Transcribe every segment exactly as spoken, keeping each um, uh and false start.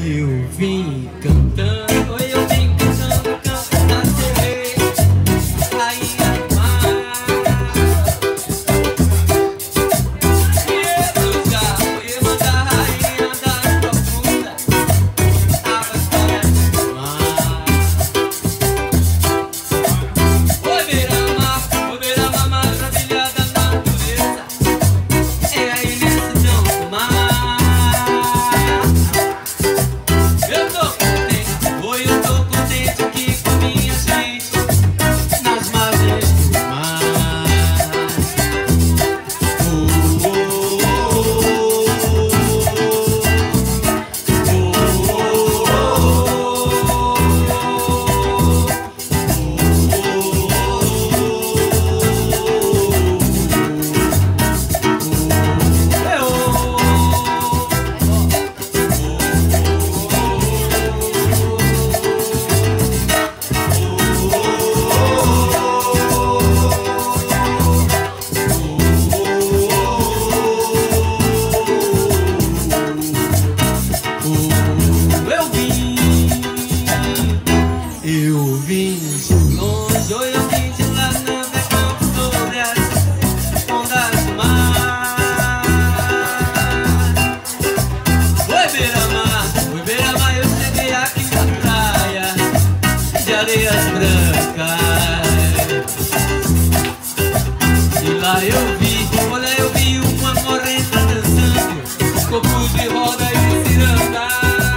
Eu vim cantando, oi, eu vim cantando, canto na sereia, rainha do mar. E eu já fui mandar rainha das profundas águas do mar. Oi, beira-mar, oi, beira-mar, maravilha da natureza, é a imensidão do mar. Eu vim de longe, oi, eu vim de lá, navegando sobre as ondas do mar. Oi, beira-mar, oi, beira-mar, eu cheguei aqui na praia de areias brancas. E lá eu vi, olha, eu vi uma morena dançando, corpo de roda e ciranda.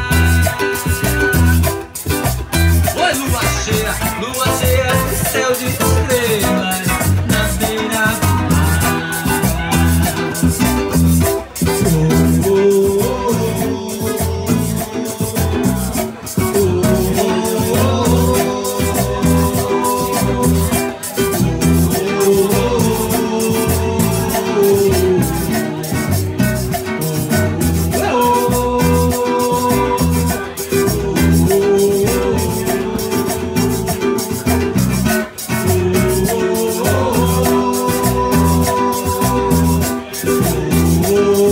Lua cheia no céu de estrelas, na beira do mar. Oh, oh, oh, oh.